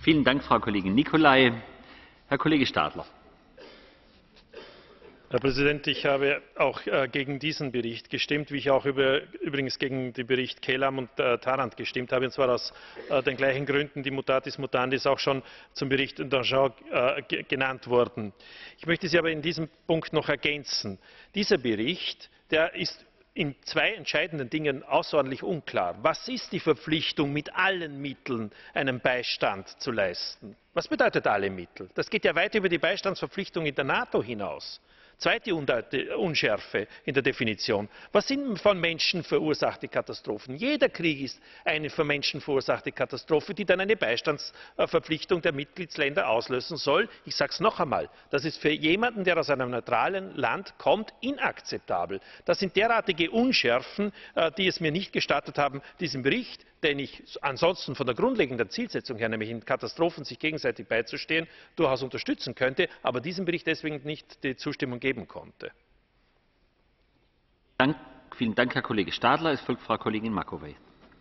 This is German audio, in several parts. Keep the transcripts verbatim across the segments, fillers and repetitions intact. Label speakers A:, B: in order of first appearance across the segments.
A: Vielen Dank, Frau Kollegin Nicolai. Herr Kollege Stadler.
B: Herr Präsident, ich habe auch äh, gegen diesen Bericht gestimmt, wie ich auch über, übrigens gegen den Bericht Kelam und äh, Tarand gestimmt habe, und zwar aus äh, den gleichen Gründen, die Mutatis Mutandis auch schon zum Bericht Danjean äh, genannt wurden. Ich möchte Sie aber in diesem Punkt noch ergänzen. Dieser Bericht, der ist in zwei entscheidenden Dingen außerordentlich unklar. Was ist die Verpflichtung, mit allen Mitteln einen Beistand zu leisten? Was bedeutet alle Mittel? Das geht ja weit über die Beistandsverpflichtung in der NATO hinaus. Zweite Unschärfe in der Definition. Was sind von Menschen verursachte Katastrophen? Jeder Krieg ist eine von Menschen verursachte Katastrophe, die dann eine Beistandsverpflichtung der Mitgliedsländer auslösen soll. Ich sage es noch einmal, das ist für jemanden, der aus einem neutralen Land kommt, inakzeptabel. Das sind derartige Unschärfen, die es mir nicht gestattet haben, diesen Bericht, den ich ansonsten von der grundlegenden Zielsetzung her, nämlich in Katastrophen sich gegenseitig beizustehen, durchaus unterstützen könnte, aber diesem Bericht deswegen nicht die Zustimmung geben konnte.
A: Dank, vielen Dank, Herr Kollege Stadler. Es folgt Frau Kollegin Macovei.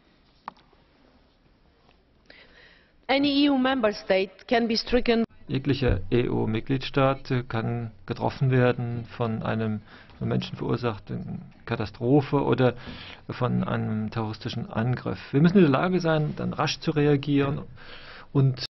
C: Any E U member state can be stricken.
D: Jeglicher E U-Mitgliedstaat kann getroffen werden von einem von Menschen verursachten Katastrophe oder von einem terroristischen Angriff. Wir müssen in der Lage sein, dann rasch zu reagieren und